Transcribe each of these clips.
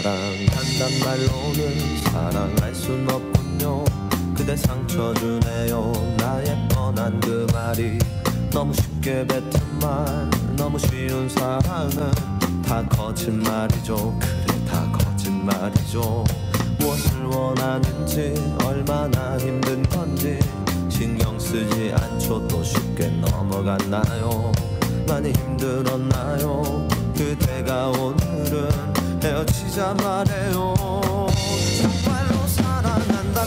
사랑한단 말로는 사랑할 순 없군요. 그대 상처 주네요. 나의 뻔한 그 말이 너무 쉽게 뱉은 말. 너무 쉬운 사랑은 다 거짓말이죠. 그래 다 거짓말이죠. 무엇을 원하는지 얼마나 힘든 건지 신경 쓰지 않죠. 또 쉽게 넘어갔나요? 많이 힘들었나요? 그대가 오늘은 헤어지자 말해요. 정말로 사랑한단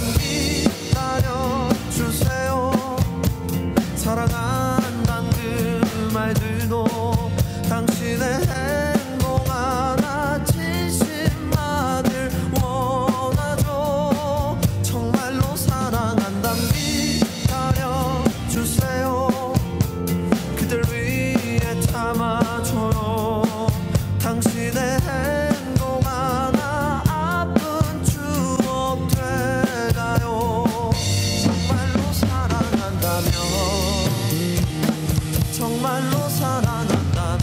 기다려주세요. 사랑한단 그 말들도 당신의 행복 하나 진심만을 원하죠. 정말로 사랑한단 기다려주세요. 그댈 위해 참아줘요. 당신의 행복 하나 아픈 추억 돼가요. 정말로 사랑한다면 정말로 사랑한다면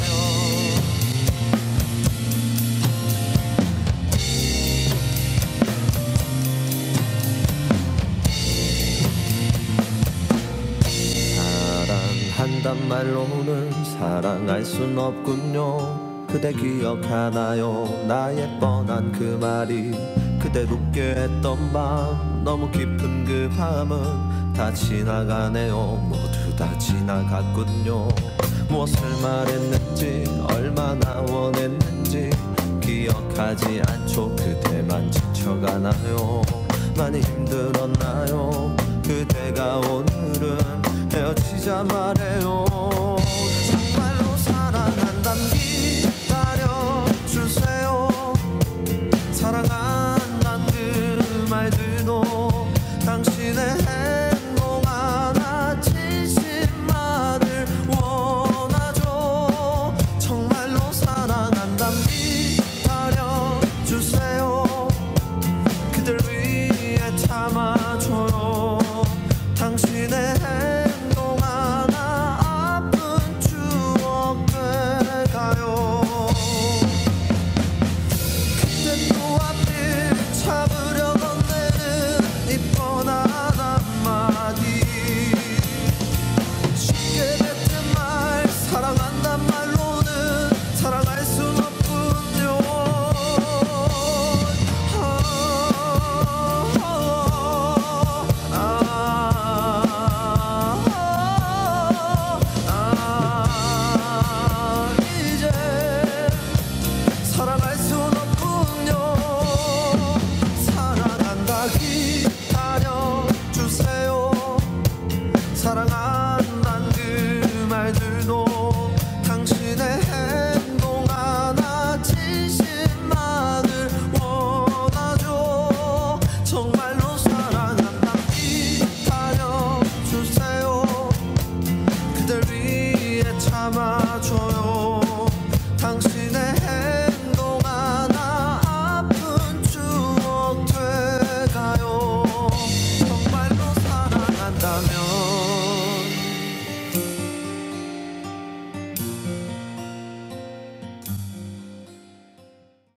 사랑한단 말로는 사랑할 순 없군요. 그대 기억하나요? 나의 뻔한 그 말이 그댈 웃게 했던 밤. 너무 깊은 그 밤은 다 지나가네요. 모두 다 지나갔군요. 무엇을 말했는지 얼마나 원했는지 기억하지 않죠. 그대만 지쳐가나요? 많이 힘들었나요? 그대가 오늘은 헤어지자 말해요. 정말로 사랑한단 기다려주세요. 사랑한단 그 말들도 당신의 행복 하나 진심만을 원하죠. 정말로 사랑한단 기다려주세요. 그댈 위해 참아줘요. 당신의 행복 하나 아픈 추억 돼가요. 그대 또 앞을 잡으려 건네는 이 뻔한 한마디. 쉽게 뱉은 말 사랑한단 말로는 사랑할 순 없군요. 이제 사랑할 순